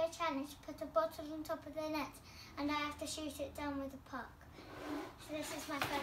a challenge to put a bottle on top of the net and I have to shoot it down with a puck. So this is my first